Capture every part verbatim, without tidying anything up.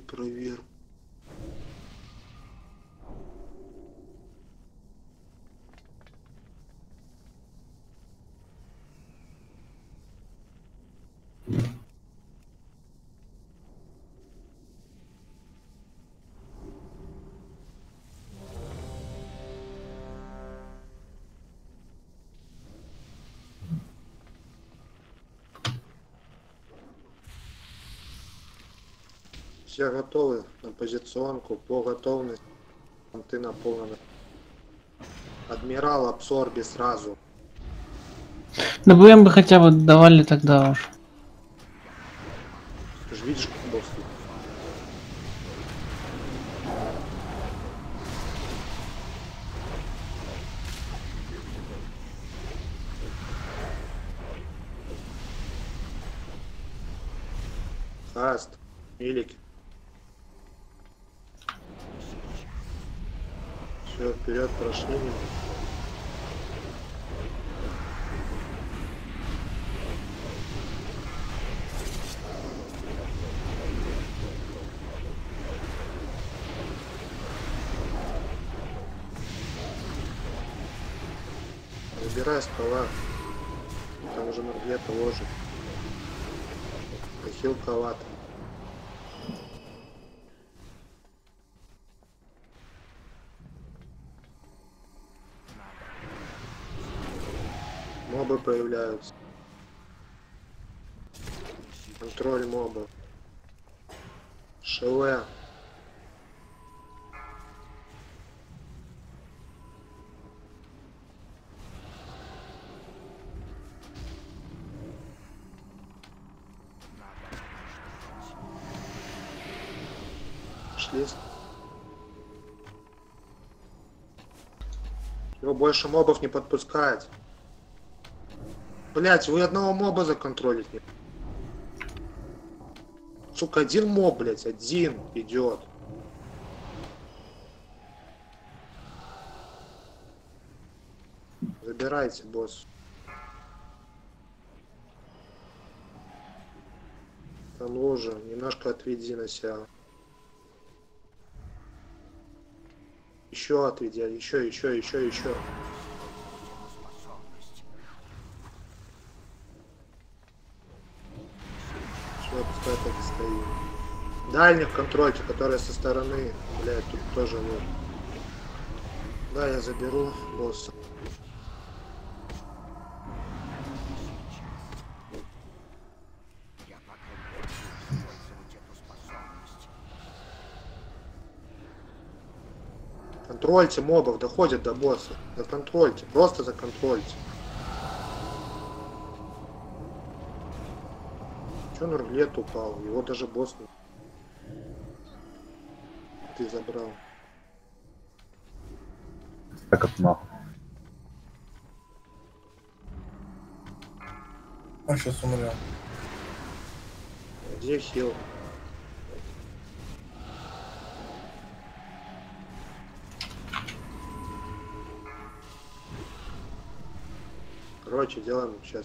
проверку. Все готовы на позиционку, по готовности. Ты наполнена. Адмирал, абсорби сразу. Да БМ бы хотя бы давали тогда уж. Ты же видишь, как босс. Хаст, Милик. Все, вперед, прошли. Забирай стола. Там уже Маргета ложит. Ахилл коват. Мобы появляются. Контроль моба. ШВ. Шли. Его больше мобов не подпускать. Блять, вы одного моба законтролить не. Сука, один моб, блять, один идет. Забирайте, босс. Там лужа, немножко отведи на себя. Еще отведи, еще, еще, еще, еще. Все, пускай так и стоит. Дальних контрольте, которые со стороны, блядь, тут тоже вот. Да, я заберу босса. Контрольте мобов, доходят до босса. Законтрольте, просто законтрольте. Че Нурглет упал? Его даже босс не... Ты забрал. Так как нахуй. Он сейчас умрет. Где хил? Короче, делаем сейчас.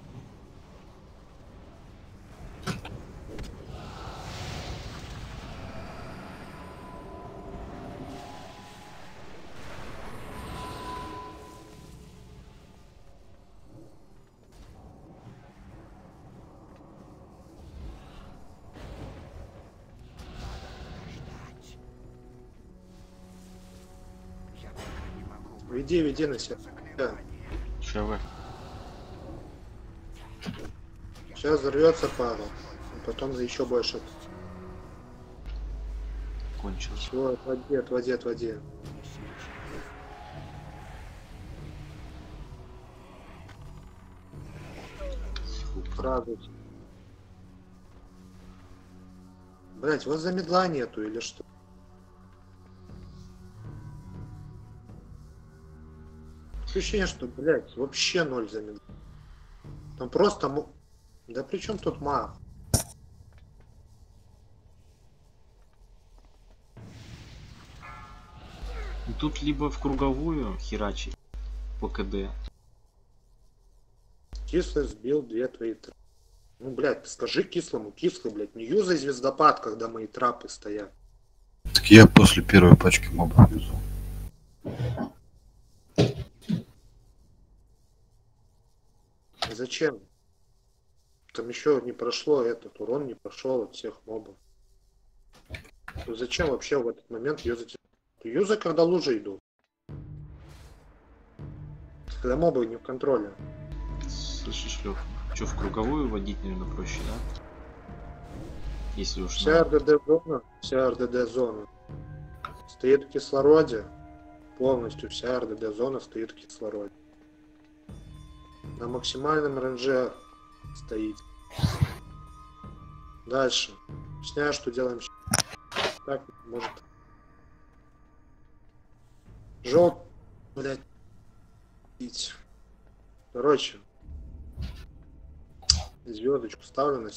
Веди, веди на себя. ШВ. Сейчас взорвется пара. Потом еще больше. Кончилось. Все, отводи, отводи, отводи. Сразу. Блять, у вас замедла нету или что? Ощущение, что, блять, вообще ноль замедла. Там просто... мо- Да при чем тут маг? И тут либо в круговую херачить по КД. Кислый сбил две твои. т- Ну, блядь, ты скажи кислому, кислый, блядь, не юзай звездопад, когда мои трапы стоят. Так я после первой пачки мобов юзал. Зачем? Там еще не прошло этот урон, не прошел от всех мобов. Ну, зачем вообще в этот момент юзать? Юзай, когда лужи идут. Когда мобы не в контроле. Слышишь, Лёх, что в круговую водить, наверное, проще, да? Если уж Вся надо. РДД-зона, вся РДД-зона стоит в кислороде. Полностью вся РДД-зона стоит в кислороде. На максимальном рейнже стоит. Дальше. Объясняю, что делаем. Так, может. Желт, блядь. Пить. Короче. Звездочку ставлю на.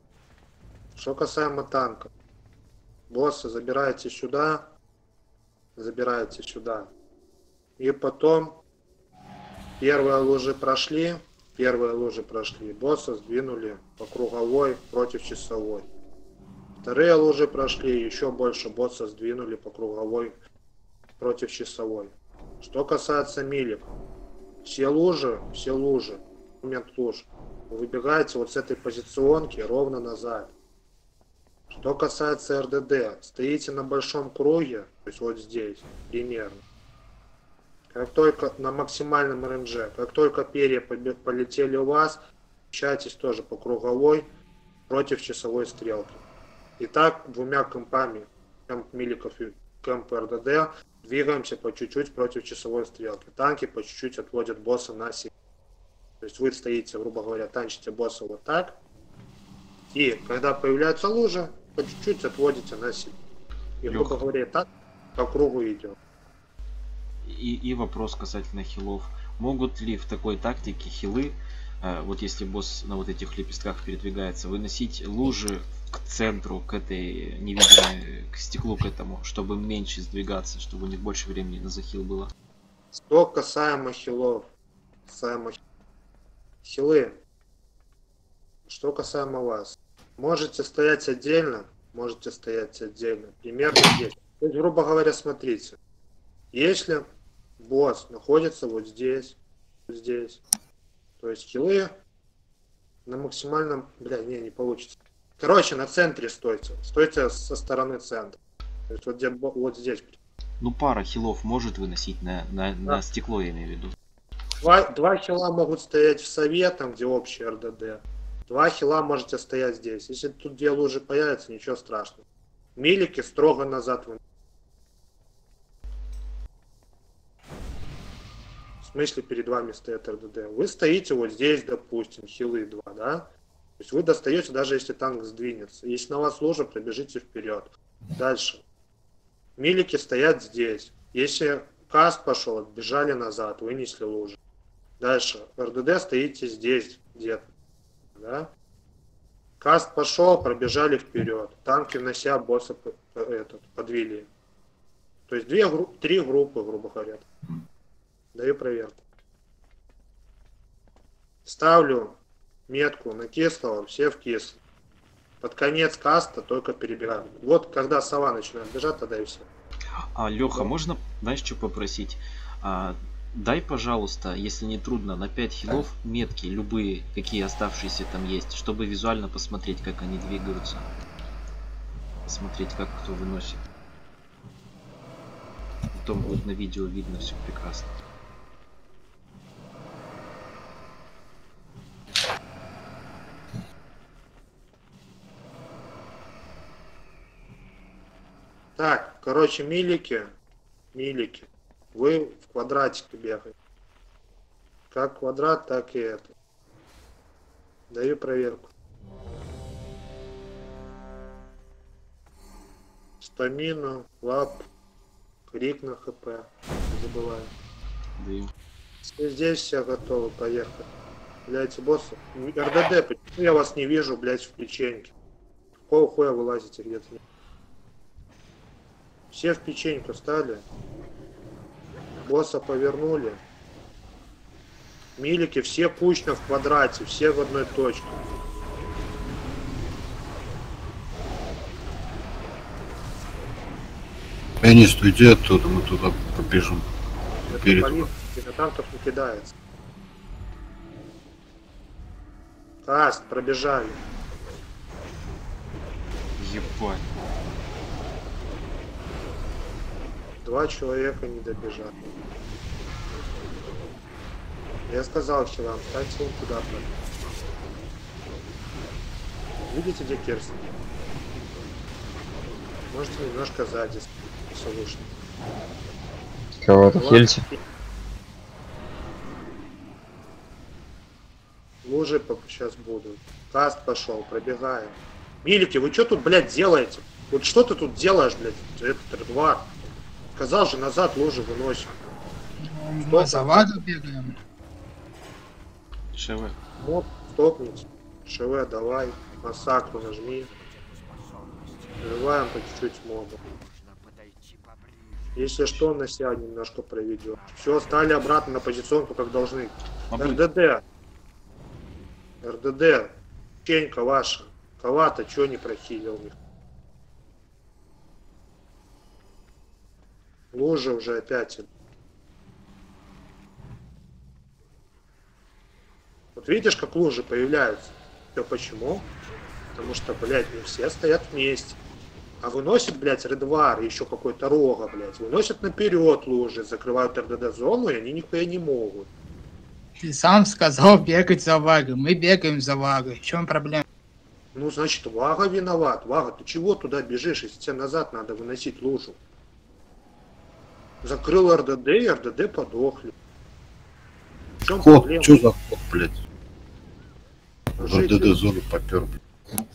Что касаемо танка. Босса забираете сюда. Забираете сюда. И потом первые лужи прошли. Первые лужи прошли. Босса сдвинули по круговой против часовой. Вторые лужи прошли. Еще больше босса сдвинули по круговой против часовой. Что касается милик. Все лужи, все лужи. Момент луж. Вы выбегаете вот с этой позиционки ровно назад. Что касается РДД. Стоите на большом круге. То есть вот здесь. Примерно. Как только на максимальном рейнже, как только перья полетели у вас, общайтесь тоже по круговой против часовой стрелки. Итак, двумя компами, кэмп миликов и кэмп РДД, двигаемся по чуть-чуть против часовой стрелки. Танки по чуть-чуть отводят босса на север. То есть вы стоите, грубо говоря, танчите босса вот так. И когда появляются лужи, по чуть-чуть отводите на север. И, грубо Лёха. говоря, так по кругу идет. И, и вопрос касательно хилов. Могут ли в такой тактике хилы, э, вот если босс на вот этих лепестках передвигается, выносить лужи к центру, к этой невидимой, к стеклу, к этому, чтобы меньше сдвигаться, чтобы у них больше времени на захил было? Что касаемо хилов. Касаемо хилы. Что касаемо вас. Можете стоять отдельно. Можете стоять отдельно. Примерно здесь. То есть, грубо говоря, смотрите. Если босс находится вот здесь, вот здесь, то есть хилы на максимальном... Бля, не, не получится. Короче, на центре стойте. Стойте со стороны центра. То есть вот, где, вот здесь. Ну, пара хилов может выносить на, на, на стекло, я имею в виду. Два, два хила могут стоять в сове, там где общий РДД. Два хила можете стоять здесь. Если тут где лужи появятся, ничего страшного. Милики строго назад выносят. В смысле перед вами стоит РДД? Вы стоите вот здесь, допустим, хилы два, да? То есть вы достаете, даже если танк сдвинется. Если на вас лужа, пробежите вперед. Дальше. Милики стоят здесь. Если каст пошел, отбежали назад, вынесли лужу. Дальше. РДД стоите здесь где-то. Да? Каст пошел, пробежали вперед. Танки внося босса этот, подвели. То есть две, три группы, грубо говоря. Даю проверку. Ставлю метку на кислого, все в кисло. Под конец каста только перебираем. Вот когда сова начинает бежать, тогда и все. А, Леха, можно, знаешь, что попросить? А, дай, пожалуйста, если не трудно, на пять хилов метки, любые, какие оставшиеся там есть, чтобы визуально посмотреть, как они двигаются. Посмотреть, как кто выносит. Потом будет на видео видно все прекрасно. Так, короче, милики, милики, вы в квадратике бегаете. Как квадрат, так и это. Даю проверку. Стамину, лап, крик на хп. Не забываю. Даю. Если здесь все готовы, поехали. Блять, боссы. РДД, почему я вас не вижу, блять, в печеньке? Какого хуя вы лазите где-то? Все в печеньку стали. Босса повернули. Милики все кучно в квадрате, все в одной точке. Пианист, уйди оттуда, мы туда побежим. Это Перед. политики, на танков не кидается. Каст, пробежали. Ебать. Два человека не добежали. Я сказал хилам, станьте вон туда. Видите, где Керстен? Можете немножко сзади слушать. Кого-то хильте. Лужи сейчас будут. Каст пошел, пробегаем. Милики, вы что тут, блядь, делаете? Вот что ты тут делаешь, блядь, этот Редвар? Сказал же, назад лужи выносим. Мы за вагой бегаем. ШВ. Моб, стопнуть. ШВ, давай. Массакру нажми. Взрываем по чуть-чуть моба. Если что, на себя немножко проведем. Все, стали обратно на позиционку, как должны. РДД. РДД. Печенька ваша. Кого-то чё не прохилил их. Лужа уже опять. Вот видишь, как лужи появляются? Все почему? Потому что, блядь, не все стоят вместе. А выносит, блядь, Редвар и еще какой-то Рога, блядь. Выносят наперед лужи, закрывают РДД-зону, и они нихуя не могут. Ты сам сказал бегать за вагой. Мы бегаем за вагой. В чем проблема? Ну, значит, Вага виноват. Вага, ты чего туда бежишь, если тебе назад надо выносить лужу? Закрыл РДД, и РДД подохли. В чем Ход, проблема? что за ход, блядь? В Жить- РДД зону попер, блядь.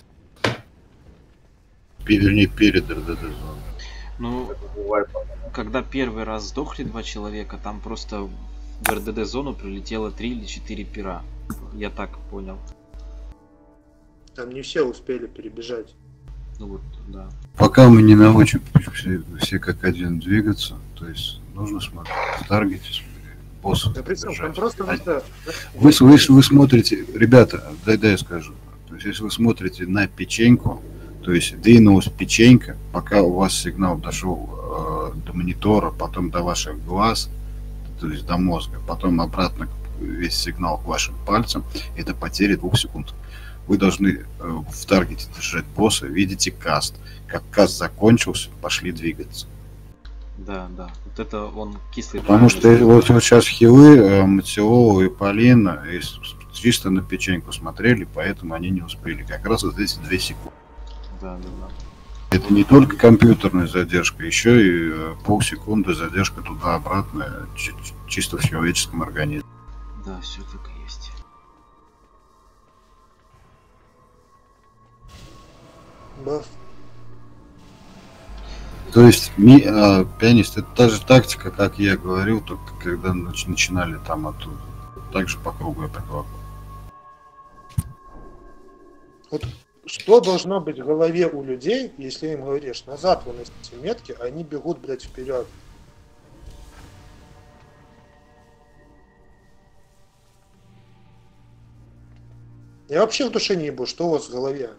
Пе- Вернее, перед РДД зоной. Ну, когда первый раз сдохли два человека, там просто в РДД зону прилетело три или четыре пера. Я так понял. Там не все успели перебежать. Ну вот, да. Пока мы не научим все, все как один двигаться, то есть нужно смотреть в таргете босса. Да причем, там держать. просто А надо... Вы, вы, вы смотрите, ребята, дай, дай я скажу. То есть, если вы смотрите на печеньку, то есть двинулась печенька, пока у вас сигнал дошел э, до монитора, потом до ваших глаз, то есть до мозга, потом обратно весь сигнал к вашим пальцам, это потери двух секунд. Вы должны э, в таргете держать босса, видите каст. Как каст закончился, пошли двигаться. Да, да. Вот это он кислый. Потому что правильно вот, вот сейчас хилы, э, Матиола и Полина и с- чисто на печеньку смотрели, поэтому они не успели. Как раз вот эти две секунды. Да, да, да. Это не только компьютерная задержка, еще и э, полсекунды задержка туда-обратно, чи- чисто в человеческом организме. Да, все так и есть. Баф. То есть ми, а, пианист, это та же тактика, как я говорил, только когда нач- начинали там оттуда. Так же по кругу я предлагаю. Вот что должно быть в голове у людей, если им говоришь, назад выносите метки, а они бегут, блядь, вперед. Я вообще в душе не ебу, что у вас в голове?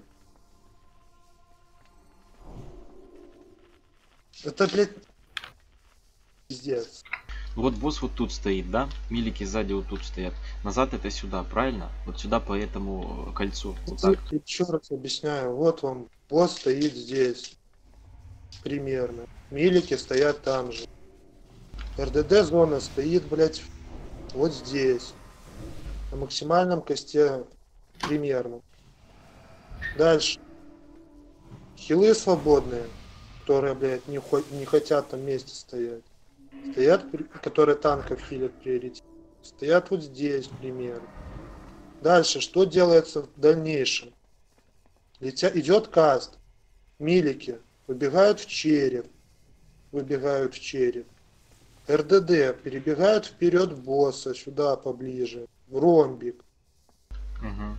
Это, блядь, пиздец. Вот босс вот тут стоит, да? Милики сзади вот тут стоят. Назад это сюда, правильно? Вот сюда по этому кольцу. Вот так. Еще раз объясняю. Вот вам босс стоит здесь. Примерно. Милики стоят там же. РДД-зона стоит, блядь, вот здесь. На максимальном косте примерно. Дальше. Хилы свободные, которые, блядь, не, хо- не хотят там вместе стоять. Стоят, при- которые танков хилят приоритет. Стоят вот здесь примерно. Дальше, что делается в дальнейшем? Летя... Идет каст. Милики выбегают в череп. Выбегают в череп. РДД перебегают вперед босса, сюда поближе. В ромбик. Мгм.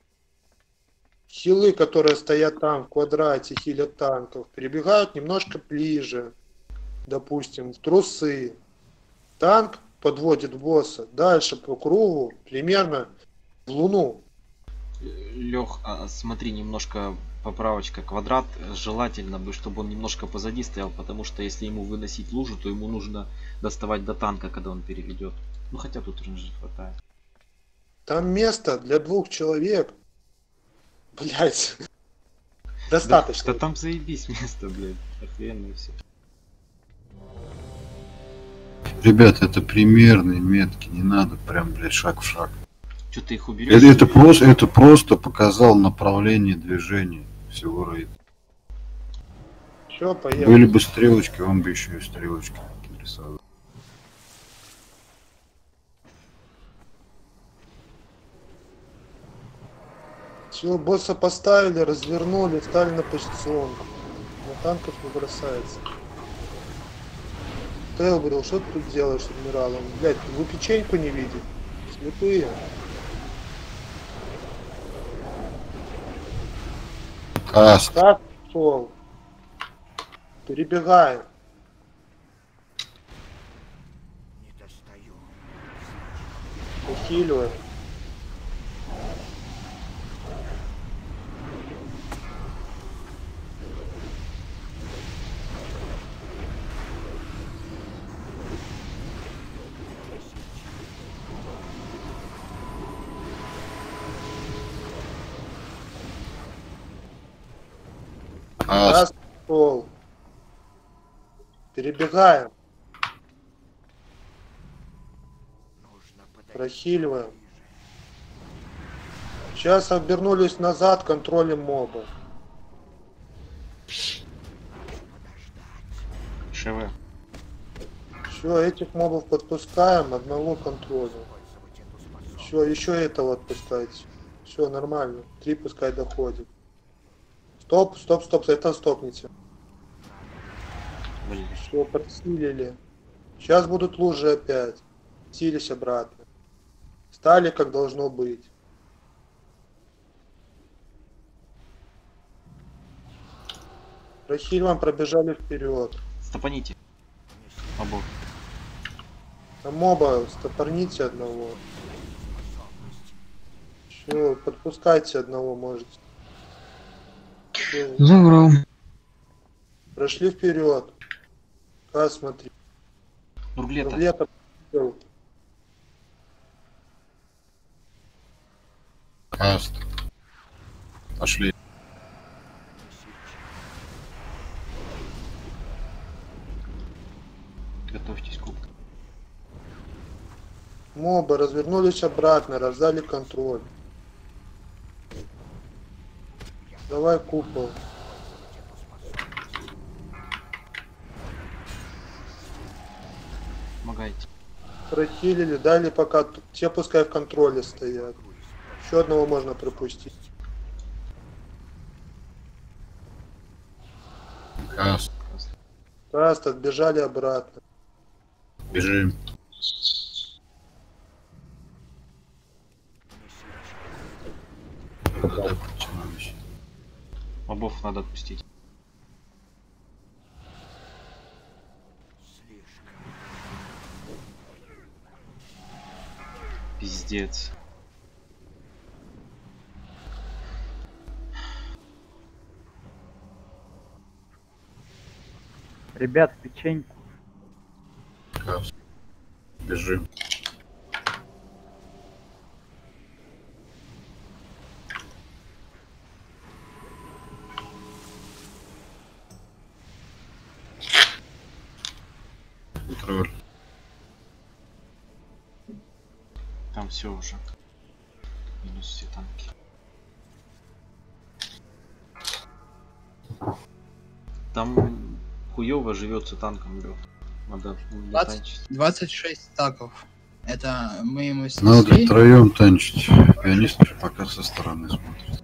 Хилы, которые стоят там в квадрате, хилят танков, перебегают немножко ближе. Допустим, в трусы. Танк подводит босса дальше по кругу, примерно в луну. Лех, а, смотри, немножко поправочка. Квадрат желательно бы, чтобы он немножко позади стоял, потому что если ему выносить лужу, то ему нужно доставать до танка, когда он переведет. Ну хотя тут рейнджа хватает. Там место для двух человек. Блять. Достаточно. Да, да там заебись место, блядь. Охуенно все. Ребята, это примерные метки, не надо прям, блядь, шаг в шаг. Что ты их уберешь? Это, это, просто, это просто показал направление движения всего рейда. Все, поехали. Были бы стрелочки, вам бы еще и стрелочки нарисовали. Все, босса поставили, развернули, стали на позиционку. На танков не бросается. Тейл говорил, что ты тут делаешь с адмиралом? Блять, вы печеньку не видите? Слепые. Каст. Так, пол. Перебегаем. Ухиливаем. Каст. Раз, пол. Перебегаем. Прохиливаем. Сейчас обернулись назад, контролем моба. ШВ. Все, этих мобов подпускаем, одного контроля. Все, еще этого отпускайте. Все, нормально. Три пускай доходит. Стоп, стоп, стоп, это стопните. Блин. Все, подсилили. Сейчас будут лужи опять. Сились обратно. Стали как должно быть. Прохильвам пробежали вперед. Стопаните. Обох. На моба стопорните одного. Все, подпускайте одного, можете. Всё. Забрал. Прошли вперед. Ка, смотри. Нурглета. Нурглета. Каст. Пошли. Готовьтесь, куб. Мобы развернулись обратно, раздали контроль. Давай купол. Помогайте. Прохилили, дали пока т- те пускай в контроле стоят. Еще одного можно пропустить. Каст. Раз, отбежали обратно. Бежим. Да, потянулись. Мобов надо отпустить. Пиздец. Ребят, печеньку. Каст. Бежим. Контроль. Там все уже. Минус все танки. Там хуёво живется танком, Лёх. Надо двадцать, танчить. двадцать шесть стаков. Это мы ему Надо снесли. втроем танчить. Пианист пока со стороны смотрит.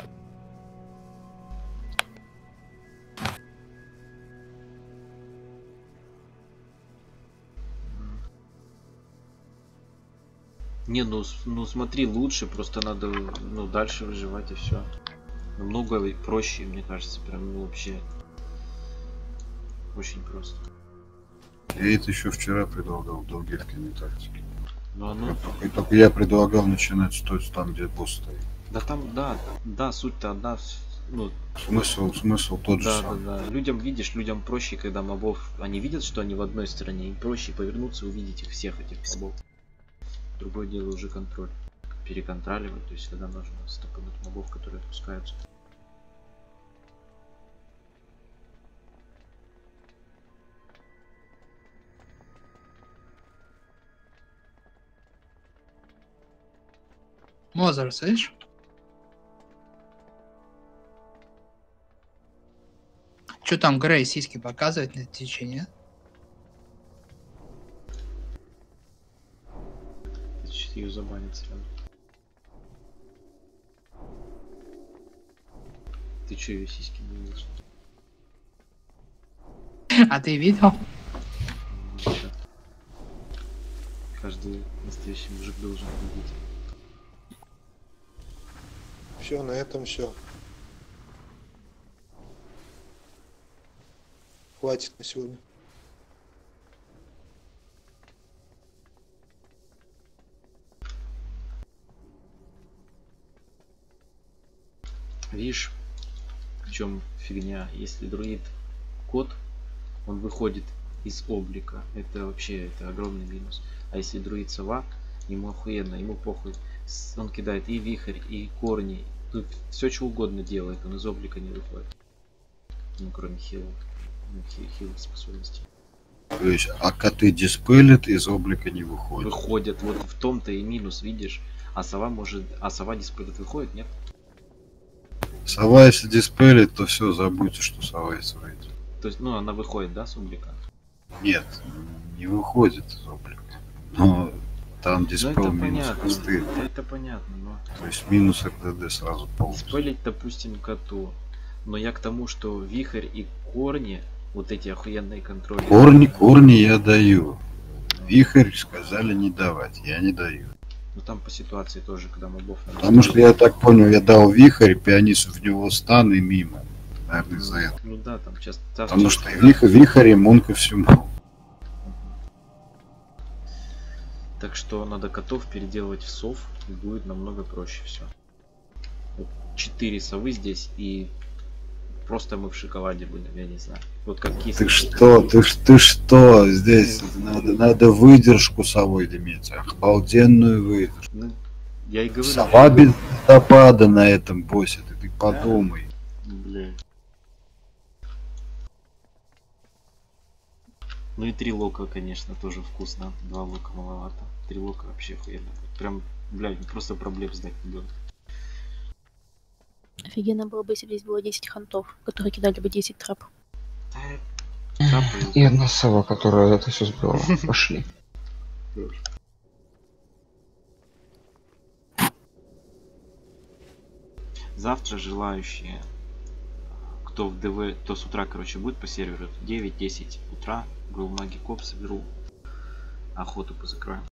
Не, ну, с- ну смотри, лучше, просто надо ну, дальше выживать и все. Намного проще, мне кажется, прям ну, вообще. Очень просто. Я это еще вчера предлагал в долгих тактике. Но оно. Только, только я предлагал начинать стоить там, где босс стоит. Да там, да, да, суть-то одна. Ну, Смысл, смысл тот же да, да, самый. да. Людям, видишь, людям проще, когда мобов, они видят, что они в одной стороне, им проще повернуться и увидеть их всех, этих мобов. Другое дело уже контроль. Переконтроливать, то есть когда нужно стопануть мобов, которые отпускаются. Мозер, слышишь? Что там Грей сиськи показывает на течение? Значит, ее забанят сразу. Ты че, ее сиськи не видишь? А ты видел? Ну, чё? Каждый настоящий мужик должен видеть. Все, на этом все. Хватит на сегодня. Видишь, в чем фигня? Если друид кот, он выходит из облика. Это вообще это огромный минус. А если друид сова, ему охуенно, ему похуй. С- Он кидает и вихрь, и корни. Тут все что угодно делает, он из облика не выходит. Ну, кроме хилов. Ну, хи- хилых способностей. То есть, а коты диспелят, из облика не выходят. Выходят, вот в том-то и минус, видишь. А сова может. А сова диспелит выходит, нет? Сова, если диспелит, то все, забудьте, что сова есть в рейде. То есть, ну, она выходит, да, с облика? Нет, не выходит из облика. Но там Ну, диспел это минус понятно. хосты. Это понятно, но. То есть минус эр дэ дэ сразу полностью. Спылить, допустим, коту. Но я к тому, что вихрь и корни, вот эти охуенные контроли. Корни, корни я даю. Вихрь сказали не давать, я не даю. Ну там по ситуации тоже, когда мобов надо. Потому что я так понял, я дал вихрь, пианист в него стан и мимо. Наверное, из-за этого. Ну да, там часто. Потому что вихрь, вихрь иммун ко всему. Так что надо котов переделывать в сов, и будет намного проще все. Четыре совы здесь, и просто мы в шоколаде будем, я не знаю. Вот как кисы. Ты что, ты, ж- ты что, здесь надо, надо выдержку совой иметь, обалденную выдержку. Ну, я и говорю. Сова без водопада на этом боссе, ты, ты подумай. Бля. Ну и три лока, конечно, тоже вкусно. Два лока маловато. Три лока вообще охуенно. Прям, блядь, просто проблем сдать не будет. Офигенно было бы, если бы здесь было десять хантов, которые кидали бы десять трап. И одна сова, которая это все сбила. Пошли. Завтра желающие, кто в ДВ, кто с утра, короче, будет по серверу, девять-десять утра, Гроумаги Коп соберу, охоту позакроем.